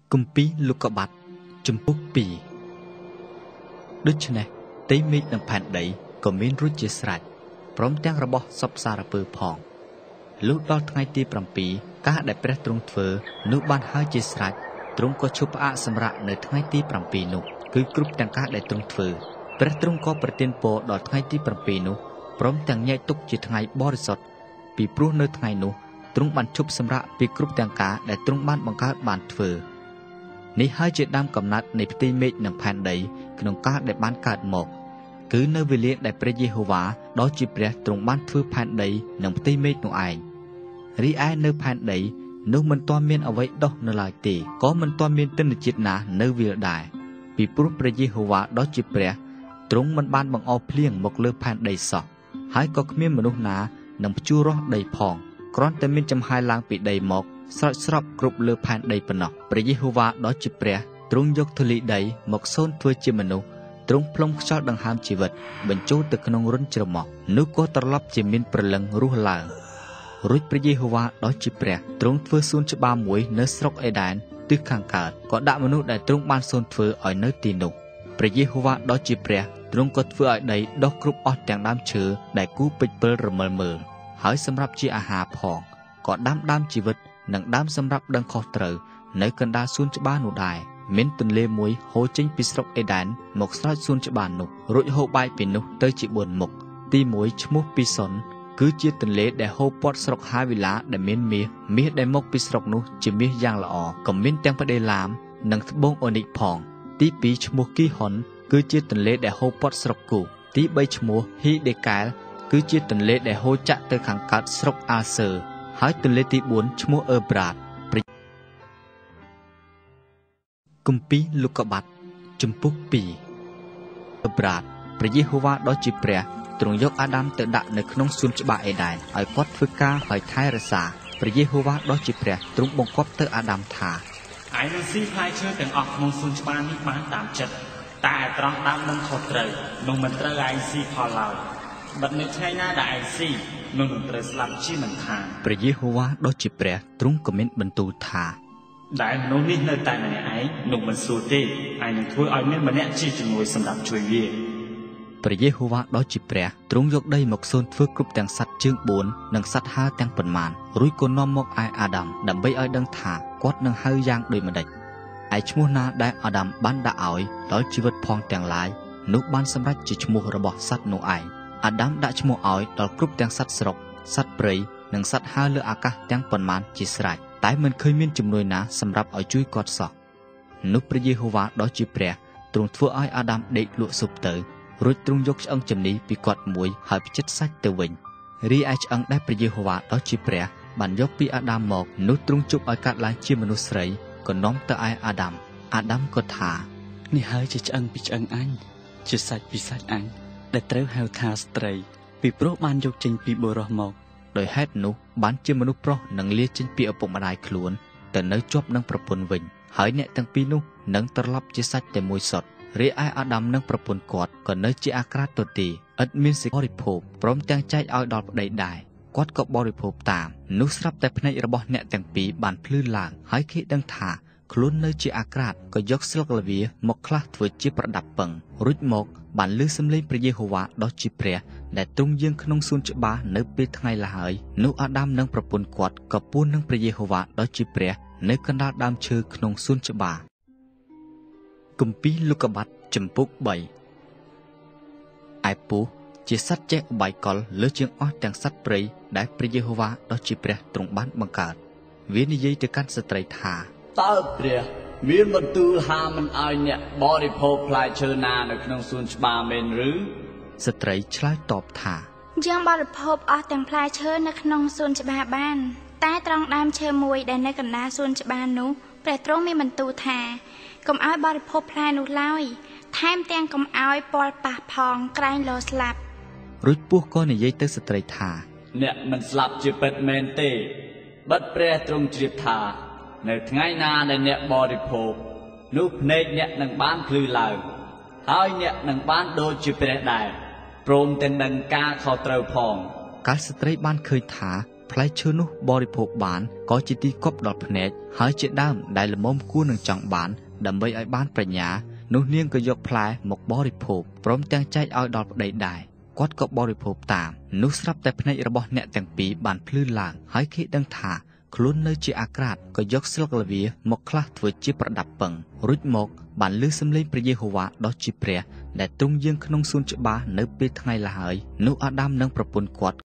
គម្ពីរលោកុបាតជំពូក2ដូច្នេះទីមេឃនិងផែនដីក៏មានរួចជាស្រេចព្រមទាំងរបស់សពសារពើផងលុះដល់ថ្ងៃទី7ការដែលព្រះទ្រង់ធ្វើនោះបានហើយជាស្រេចទ្រង់ក៏ឈប់ផ្អាកសម្រាកនៅថ្ងៃទី7នោះគឺគ្រប់ទាំងការដែលទ្រង់ធ្វើព្រះទ្រង់ក៏ប្រទានពរដល់ថ្ងៃទី7នោះព្រមទាំងញែកទុកជាថ្ងៃបរិសុទ្ធពីព្រោះនៅថ្ងៃនោះទ្រង់បានឈប់សម្រាកពីគ្រប់ទាំងការដែលទ្រង់បានបង្កើតបានធ្វើនេះហើយជាដើមកំណត់នៃផ្ទៃមេឃនិងផែនដីក្នុងការដែលបានកើតមកគឺនៅវេលាដែលព្រះយេហូវ៉ាដ៏ជាព្រះទ្រង់បានធ្វើផែនដីនិងផ្ទៃមេឃនោះឯងរីឯនៅផែនដីនោះមិនទាន់មានអ្វីដុះនៅឡើយទេក៏មិនទាន់មានទិន្នជាតិណានៅវាលដែរពីព្រោះព្រះយេហូវ៉ាដ៏ជាព្រះទ្រង់មិនបានបង្អោរភ្លៀងមកលើផែនដីសោះហើយក៏គ្មានមនុស្សណានឹងភ្ជួររាស់ដីផងគ្រាន់តែមានចំហាយឡើងពីដីមកស្រោចស្រពគ្រប់លើផែនដីប៉ុណ្ណោះព្រះយេហូវ៉ាដ៏ជាព្រះទ្រង់យកធូលីដីមកសូនធ្វើជាមនុស្សទ្រង់ផ្លុំខ្យល់ដង្ហើមជីវិតបញ្ចូលទៅក្នុងរន្ធច្រមុះនោះក៏ត្រឡប់ជាមានព្រលឹងរស់ឡើងរួចព្រះយេហូវ៉ាដ៏ជាព្រះទ្រង់ធ្វើសួនច្បារមួយនៅស្រុកអេដែនទិសខាងកើតក៏ដាក់មនុស្សដែលទ្រង់បានសូនធ្វើឲ្យនៅទីនោះព្រះយេហូវ៉ាដ៏ជាព្រះទ្រង់ក៏ធ្វើឲ្យដីដុះគ្រប់អស់ទាំងដើមឈើដែលគូពេជ្រពិលរមិលមើលហើយសម្រាប់ជាអាហារផងក៏ដាំដើមជីវិតនិងដើមសម្រាប់ដឹងខុសត្រូវនៅកណ្ដាលសួនច្បារនោះដែរមានទន្លេមួយហូរចេញពីស្រុកអេដែនមកស្រោចសួនច្បារនោះរួចហូរបែកពីនោះទៅជា4មុខទី1ឈ្មោះពីសុនគឺជាទន្លេដែលហូរព័ទ្ធស្រុកហាវីឡាដែលមានមាសដែលមកពីស្រុកនោះជាមាសយ៉ាងល្អក៏មានទាំងផ្ដេឡាមនិងត្បូងអូនីកផងទី2ឈ្មោះគីហុនគឺជាទន្លេដែលហូរព័ទ្ធស្រុកគូទី3ឈ្មោះហ៊ីដេកែលគឺជាទន្លេដែលហូរចាក់ទៅខាងកើតស្រុកអាសឺហើយទន្លេទី4ឈ្មោះអឺប្រាតគម្ពីរលោកុបាតជំពូក2អឺប្រាតព្រះយេហូវ៉ាដ៏ជាព្រះទ្រង់យកអាដាមទៅដាក់នៅក្នុងសួនច្បារអេដែនឲ្យគាត់ធ្វើការហើយថែរក្សាព្រះយេហូវ៉ាដ៏ជាព្រះទ្រង់បង្គាប់ទៅអាដាមថាឯនឹងស៊ីផ្លែឈើទាំងអស់ក្នុងសួនច្បារនេះបានតាមចិត្តតែឯត្រង់ដើមនឹងខុសត្រូវនោះមិនត្រូវឯងស៊ីផលឡើយបិទនៅថ្ងៃណាដែលឯងស៊ីនោះនឹងត្រូវស្លាប់ជាមិនខានព្រះយេហូវ៉ាដ៏ជាព្រះទ្រង់ក៏មានបន្ទូលថាដែលមនុស្សនេះនៅតែម្នាក់ឯងនោះមិនស្រួលទេឯងនឹងធ្វើឲ្យមានម្នាក់ជាជំនួយសម្រាប់ជួយវាព្រះយេហូវ៉ាដ៏ជាព្រះទ្រង់យកដីមកសូនធ្វើគ្រប់ទាំងសត្វជើង4និងសត្វហើរទាំងប៉ុន្មានរួចក៏នាំមកឯអាដាមដើម្បីឲ្យដឹងថាគាត់នឹងហៅយ៉ាងដូចម្ដេចឯឈ្មោះណាដែលអាដាមបានដាក់ឲ្យដល់ជីវិតផងទាំងឡាយនោះបានសម្រេចជាឈ្មោះរបស់សត្វនោះឯងអាដាមដាក់ឈ្មោះឲ្យដល់គ្រប់ទាំងសត្វស្រុកសត្វព្រៃនិងសត្វហើរលើអាកាសទាំងប៉ុន្មានជាស្រេចតែមិនឃើញមានជំនួយណាសម្រាប់ឲ្យជួយគាត់សោះនោះព្រះយេហូវ៉ាដ៏ជាព្រះទ្រង់ធ្វើឲ្យអាដាមដេកលក់ស៊ុបទៅរួចទ្រង់យកឆ្អឹងជំនីពីគាត់មួយហើយផ្ចិតសាច់ទៅវិញរីឯឆ្អឹងដែលព្រះយេហូវ៉ាដ៏ជាព្រះបានយកពីអាដាមមកនោះទ្រង់ជប់ឲ្យកាត់ឡើងជាមនុស្សស្រីក៏នាំទៅឯអាដាមក៏ថានេះហើយជាឆ្អឹងពីឆ្អឹងអញជាសាច់ពីសាច់អញដែលត្រូវហៅថាស្ត្រីពីព្រោះបានយកចេញពីបុរសមកដោយហេតុនោះបានជាមនុស្សប្រុសនឹងលាចេញពីឪពុកម្ដាយខ្លួនទៅនៅជាប់នឹងប្រពន្ធវិញហើយអ្នកទាំងពីរនោះនឹងត្រឡប់ជាសាច់តែមួយសុទ្ធរីឯអាដាមនិងប្រពន្ធគាត់ក៏នៅជាអាក្រាតទទេឥតមានសេចក្ដីបរិភោគព្រមទាំងចែកឲ្យដល់ប្តីដែរគាត់ក៏បរិភោគតាមនោះស្រាប់តែភ្នែករបស់អ្នកទាំងពីរបានភ្លឺឡើងហើយគេដឹងថាខ្លួននៅជាអាក្រាតក៏យកស្លឹកល្វាមកខ្លះធ្វើជាប្រដាប់ពឹងរួចមកបានឮសំឡេងព្រះយេហូវ៉ាដ៏ជាព្រះដែលទ្រង់យាងក្នុងសួនច្បារនៅពេលថ្ងៃល្ហើយនោះអាដាមនិងប្រពន្ធគាត់ក៏ពួននឹងព្រះយេហូវ៉ាដ៏ជាព្រះនៅកណ្ដាលដើមឈើក្នុងសួនច្បារគម្ពីរលោកុបាតជំពូក3ឯពស់ជាសត្វចេះឧបាយកលលើជាងអស់ទាំងសត្វព្រៃដែលព្រះយេហូវ៉ាដ៏ជាព្រះទ្រង់បានបង្កើតវានិយាយទៅកាន់ស្ត្រីថាតើព្រះមានបន្ទូលហាមិនឲ្យអ្នកបរិភោគផ្លែឈើណានៅក្នុងសួនច្បារមែនឬស្ត្រីឆ្លើយតបថាយើងបរិភោគអស់ទាំងផ្លែឈើនៅក្នុងសួនច្បារបានតែត្រង់ដើមឈើមួយដែលនៅកណ្ដាលសួនច្បារនោះព្រះទ្រង់មានបន្ទូលថាកុំឲ្យបរិភោគផ្លែនោះឡើយថែមទាំងកុំឲ្យពលប៉ះផងក្រែងលោស្លាប់រួចពស់ក៏និយាយទៅស្ត្រីថាអ្នកមិនស្លាប់ជាពិតមែនទេបិទព្រះទ្រង់ជ្រាបថានៅថ្ងៃណាដែលអ្នកបរិភោគនោះភ្នែកអ្នកនឹងបានភ្លឺឡើងហើយអ្នកនឹងបានដូចជាព្រះដែរព្រមទាំងដឹងការខុសត្រូវផងកាលស្ត្រីបានឃើញថាផ្លែឈើនោះបរិភោគបានក៏ជាទីគប់ដល់ភ្នែកហើយជាដើមដែលល្មមគួរនឹងចង់បានដើម្បីឲ្យបានប្រាជ្ញានោះនាងក៏យកផ្លែមកបរិភោគព្រមទាំងចែកឲ្យដល់ប្តីដែរគាត់ក៏បរិភោគតាមនោះស្រាប់តែភ្នែករបស់អ្នកទាំងពីរបានភ្លឺឡើងហើយគេដឹងថាខ្លួននៅជាអាក្រាតក៏យកស្លឹកល្វាមកខ្លះធ្វើជាប្រដាប់ពឹងរួចមកបានឮសំឡេងព្រះយេហូវ៉ាដ៏ជាព្រះដែលទ្រង់យាងក្នុងសួនច្បារនៅពេលថ្ងៃឡើយនោះអាដាមនិងប្រពន្ធគាត់